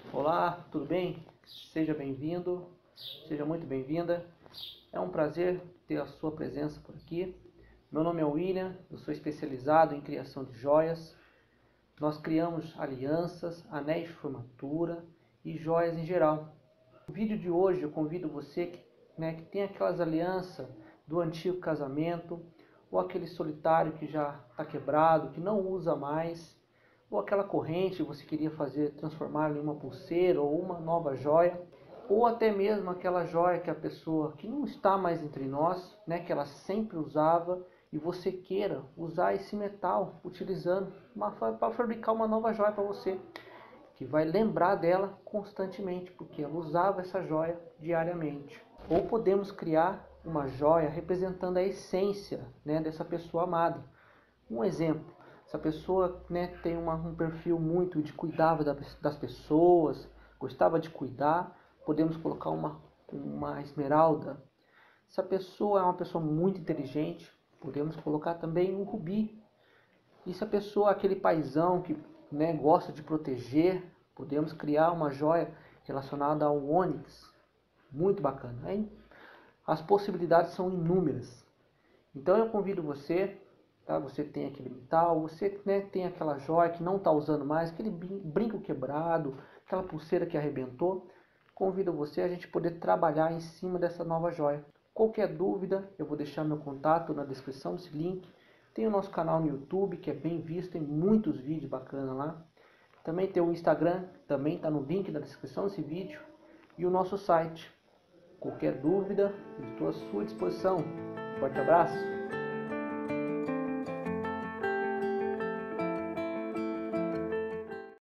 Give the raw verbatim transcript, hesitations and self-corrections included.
Olá, tudo bem? Seja bem-vindo, seja muito bem-vinda. É um prazer ter a sua presença por aqui. Meu nome é William, eu sou especializado em criação de joias. Nós criamos alianças, anéis de formatura e joias em geral. No vídeo de hoje eu convido você que, né, que tem aquelas alianças do antigo casamento, ou aquele solitário que já está quebrado, que não usa mais, ou aquela corrente que você queria fazer, transformar em uma pulseira ou uma nova joia, ou até mesmo aquela joia que a pessoa que não está mais entre nós, né, que ela sempre usava, e você queira usar esse metal utilizando para fabricar uma nova joia para você, que vai lembrar dela constantemente, porque ela usava essa joia diariamente. Ou podemos criar uma joia representando a essência, né, dessa pessoa amada. Um exemplo: essa pessoa, né, tem uma, um perfil muito de cuidava das pessoas, gostava de cuidar, podemos colocar uma, uma esmeralda. Se a pessoa é uma pessoa muito inteligente, podemos colocar também um rubi. E se a pessoa é aquele paizão que, né, gosta de proteger, podemos criar uma joia relacionada ao ônix. Muito bacana, hein? As possibilidades são inúmeras. Então eu convido você, tá? Você tem aquele metal, você, né, tem aquela joia que não está usando mais, aquele brinco quebrado, aquela pulseira que arrebentou. Convido você a gente poder trabalhar em cima dessa nova joia. Qualquer dúvida, eu vou deixar meu contato na descrição desse link. Tem o nosso canal no YouTube, que é bem visto, tem muitos vídeos bacanas lá. Também tem o Instagram, também está no link na descrição desse vídeo. E o nosso site. Qualquer dúvida, estou à sua disposição. Forte abraço!